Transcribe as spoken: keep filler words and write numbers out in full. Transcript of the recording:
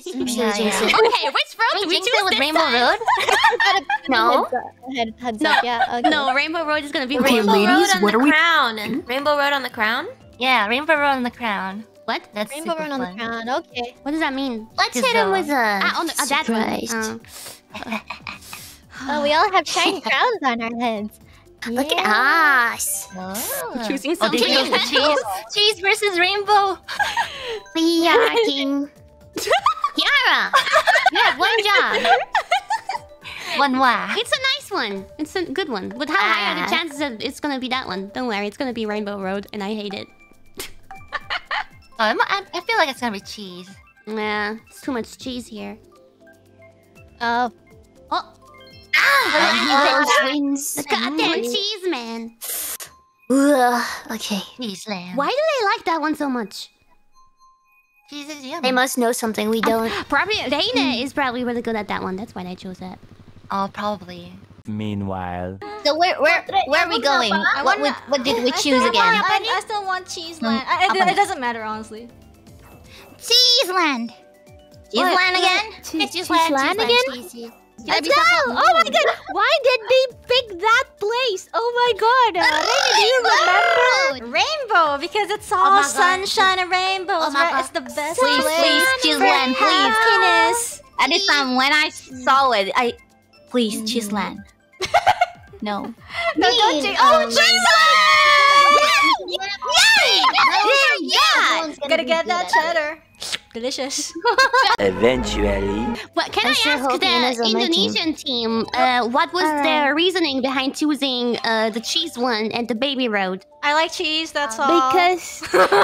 Yeah, yeah. Okay, which road do we Jinx choose it with this Rainbow time? Road? No. Head, heads No, up, yeah. Okay. no, Rainbow Road is gonna be Rainbow horrible. Road ladies, on what the are we- crown. Rainbow Road on the crown? Yeah, Rainbow Road on the crown. What? That's Rainbow super Road on the fun. crown. Okay. What does that mean? Let's hit him with a Ah, on the, uh, that one. Uh, Oh, we all have shiny crowns on our heads. Look at us. Oh. choosing Oh, did something. you choose cheese? Cheese versus rainbow. We are king. Kiara, you have one job. One whack. It's a nice one. It's a good one. But how high are Ah. the chances that it's gonna be that one? Don't worry, it's gonna be Rainbow Road, and I hate it. Oh, I'm- I, I feel like it's gonna be cheese. Nah, it's too much cheese here. Oh. Oh, Ah! Twins. the goddamn cheese, man. Ugh. Okay. Cheese land. Why do they like that one so much? Cheese is yummy. They must know something we don't. Probably Reina is probably really good at that one. That's why I chose that. Oh, probably. Meanwhile, So where where where are we going? What would, what did we choose I, again? I, I still want Cheese Land. I, it, it doesn't matter, honestly. Cheese Land. Cheese What? Land again? Cheese, Cheese land again? Cheese. Let's go! Oh my god! Why did they pick that place? Oh my god! Uh, Reina, do you remember? Rainbow, because it's all my God. sunshine and rainbows, Oh my right? God. It's the best Please, place please, Cheese for Land, please. happiness. At this time, when I saw it, I please Cheese Land. No. No, don't you? Oh, Cheese Yeah! Yeah! Gotta get that cheddar. Delicious. eventually. What can I I, sure ask hope the Nina's on my team. Indonesian team? Uh, what was Alright. their reasoning behind choosing uh the cheese one and the baby road? I like cheese, that's all. Because